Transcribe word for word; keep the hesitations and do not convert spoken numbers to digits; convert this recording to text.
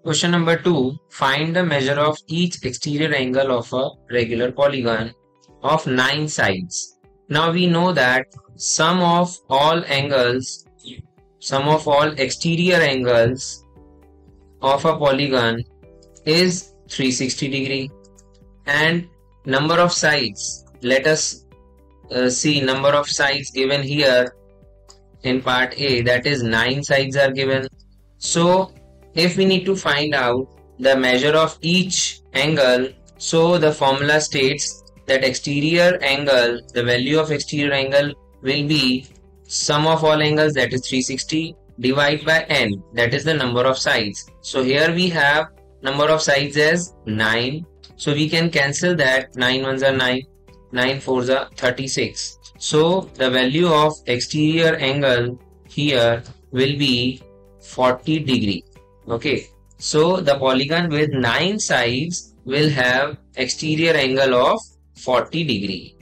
Question number two. Find the measure of each exterior angle of a regular polygon of nine sides. Now we know that sum of all angles, sum of all exterior angles of a polygon is three hundred sixty degree, and number of sides, let us uh, see number of sides given here in part A, that is nine sides are given. So if we need to find out the measure of each angle, so the formula states that exterior angle, the value of exterior angle will be sum of all angles, that is three hundred sixty, divided by n, that is the number of sides. So here we have number of sides as nine, so we can cancel that. Nine ones are nine, nine fours are thirty-six. So the value of exterior angle here will be forty degree. Okay, so the polygon with nine sides will have exterior angle of forty degree.